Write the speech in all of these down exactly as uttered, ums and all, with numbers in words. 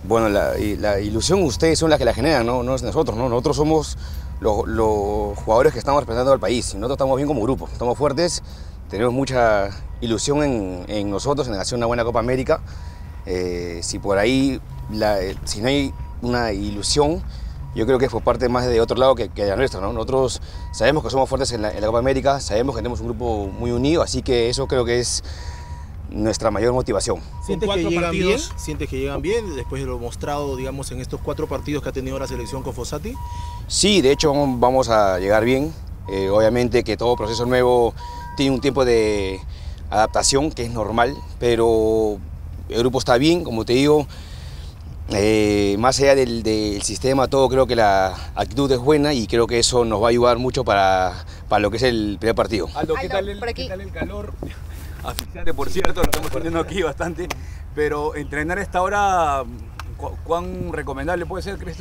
Bueno, la, la ilusión ustedes son las que la generan, no, no es nosotros, ¿no? Nosotros somos los, los jugadores que estamos representando al país y nosotros estamos bien como grupo, estamos fuertes, tenemos mucha ilusión en, en nosotros, en hacer una buena Copa América. Eh, si por ahí, la, si no hay una ilusión, yo creo que es por parte más de otro lado que, que de la nuestra, ¿no? Nosotros sabemos que somos fuertes en la, en la Copa América, sabemos que tenemos un grupo muy unido, así que eso creo que es nuestra mayor motivación. ¿Sientes que llegan bien? ¿Sientes que llegan bien después de lo mostrado, digamos, en estos cuatro partidos que ha tenido la selección con Fossati? Sí, de hecho vamos a llegar bien. Eh, obviamente que todo proceso nuevo tiene un tiempo de adaptación, que es normal, pero el grupo está bien, como te digo. Eh, más allá del, del sistema, todo, creo que la actitud es buena y creo que eso nos va a ayudar mucho para, para lo que es el primer partido. Aldo, ¿qué tal el, ¿qué tal el calor? Asfixiante, por cierto, lo estamos teniendo aquí bastante, pero entrenar a esta hora, ¿cuán recomendable puede ser, crees tú?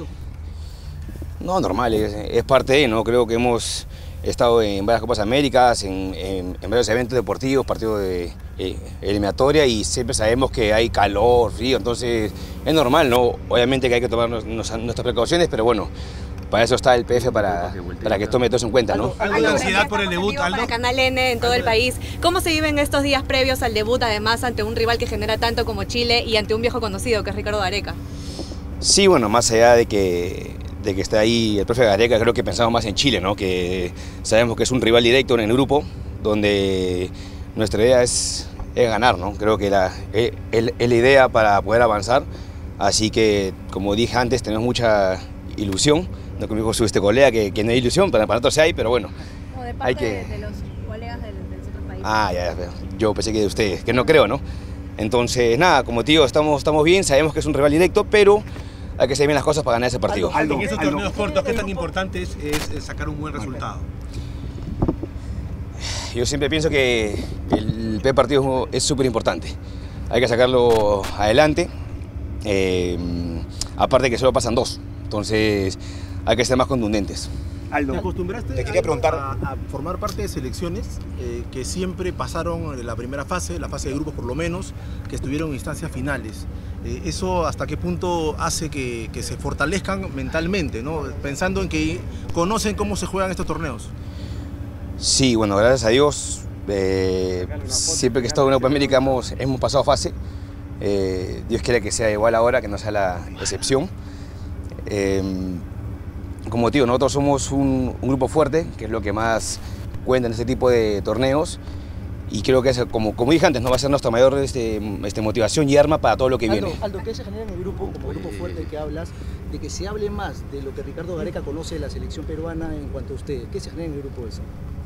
No, normal, es, es parte de, ¿no? Creo que hemos estado en varias Copas Américas, en, en, en varios eventos deportivos, partidos de eh, eliminatoria, y siempre sabemos que hay calor, frío, entonces es normal, ¿no? Obviamente que hay que tomar nuestras precauciones, pero bueno, para eso está el P F, para, para que tome todo eso en cuenta, ¿no? ¿Algo de ansiedad por el debut, Aldo? Para Canal N en todo el país. ¿Cómo se viven estos días previos al debut, además ante un rival que genera tanto como Chile y ante un viejo conocido que es Ricardo Gareca? Sí, bueno, más allá de que, de que esté ahí el profe Gareca, creo que pensamos más en Chile, ¿no? Que sabemos que es un rival directo en el grupo, donde nuestra idea es, es ganar, ¿no? Creo que la, es, es la idea para poder avanzar, así que, como dije antes, tenemos mucha ilusión. No conmigo su este colega que, que no hay ilusión, para, para nosotros sí hay, pero bueno. O de parte hay que... de, de los colegas del, del otro país. Ah, ya, ya, yo pensé que de ustedes, que no creo, ¿no? Entonces, nada, como te digo, estamos, estamos bien, sabemos que es un rival directo, pero hay que hacer bien las cosas para ganar ese partido. Aldo, en esos torneos cortos, ¿qué tan importante es, es sacar un buen resultado? Yo siempre pienso que el primer partido es súper importante. Hay que sacarlo adelante, eh, aparte que solo pasan dos, entonces hay que ser más contundentes. Aldo, ¿te acostumbraste te quería preguntar... a, a formar parte de selecciones eh, que siempre pasaron la primera fase, la fase de grupos por lo menos, que estuvieron en instancias finales? Eh, ¿Eso hasta qué punto hace que, que se fortalezcan mentalmente, ¿no? Pensando en que conocen cómo se juegan estos torneos? Sí, bueno, gracias a Dios, eh, siempre que he estado en Copa América hemos, hemos pasado fase. Eh, Dios quiere que sea igual ahora, que no sea la excepción. Eh, Como te digo, nosotros somos un, un grupo fuerte, que es lo que más cuenta en este tipo de torneos, y creo que, es, como, como dije antes, no va a ser nuestra mayor este, este, motivación y arma para todo lo que Aldo, viene. Aldo, ¿qué se genera en el grupo, como grupo fuerte que hablas, de que se hable más de lo que Ricardo Gareca conoce de la selección peruana en cuanto a usted? ¿Qué se genera en el grupo de eso?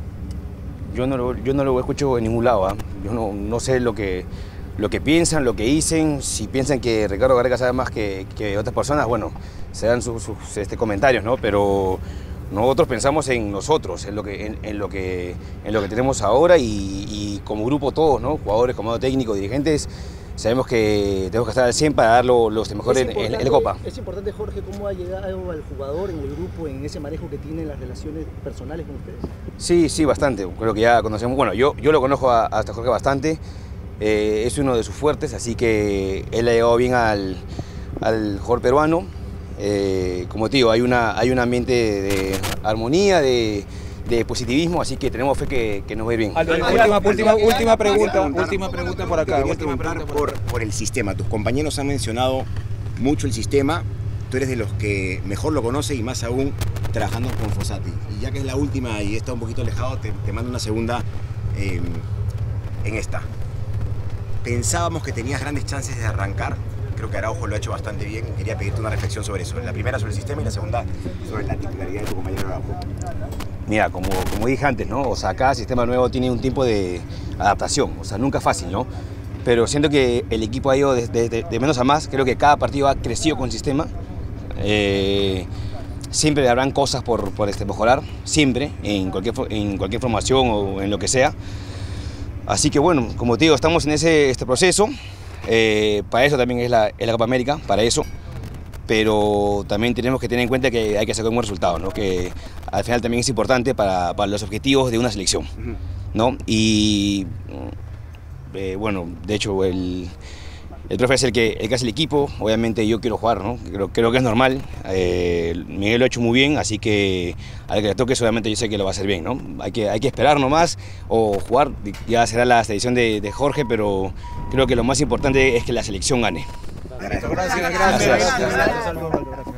Yo no lo, yo no lo escucho en ningún lado, ¿eh? Yo no, no sé lo que, lo que piensan, lo que dicen. Si piensan que Ricardo Gareca sabe más que, que otras personas, bueno, se dan sus, sus este, comentarios, ¿no? Pero nosotros pensamos en nosotros, en lo que, en, en lo que, en lo que tenemos ahora, y, y como grupo todos, ¿no? Jugadores, comando técnico, dirigentes, sabemos que tenemos que estar al cien para dar lo, los mejores en, en, en la Copa. Es importante, Jorge, cómo ha llegado al jugador en el grupo, en ese manejo que tienen las relaciones personales con ustedes. Sí, sí, bastante. Creo que ya conocemos, bueno, yo, yo lo conozco a, hasta Jorge bastante. Eh, es uno de sus fuertes, así que él ha llegado bien al, al jugador peruano. Eh, como te digo, hay, una, hay un ambiente de, de armonía, de, de positivismo, así que tenemos fe que, que nos va a ir bien. Aldo, última, última, última pregunta, última pregunta por acá. Quería preguntar por, por el sistema. Tus compañeros han mencionado mucho el sistema. Tú eres de los que mejor lo conoce y más aún trabajando con Fossati. Y ya que es la última y está un poquito alejado, te, te mando una segunda eh, en esta. Pensábamos que tenías grandes chances de arrancar. Creo que Araujo lo ha hecho bastante bien. Quería pedirte una reflexión sobre eso. La primera sobre el sistema y la segunda sobre la titularidad de tu compañero Araujo. Mira, como, como dije antes, ¿no? O sea, cada sistema nuevo tiene un tiempo de adaptación. O sea, nunca es fácil, ¿no? Pero siento que el equipo ha ido de, de, de, de menos a más. Creo que cada partido ha crecido con el sistema. Eh, siempre habrán cosas por, por este, mejorar. Siempre, en cualquier, en cualquier formación o en lo que sea. Así que bueno, como te digo, estamos en ese este proceso. Eh, para eso también es la, es la Copa América, para eso. Pero también tenemos que tener en cuenta que hay que sacar un buen resultado, ¿no? Que al final también es importante para, para los objetivos de una selección, ¿no? Y eh, bueno, de hecho el, el profe es el que, el que hace el equipo, obviamente yo quiero jugar, ¿no? Creo, creo que es normal, eh, Miguel lo ha hecho muy bien, así que al que le toque obviamente yo sé que lo va a hacer bien, ¿no? Hay que, hay que esperar nomás o jugar, ya será la selección de, de Jorge, pero creo que lo más importante es que la selección gane. Gracias. Gracias. Gracias.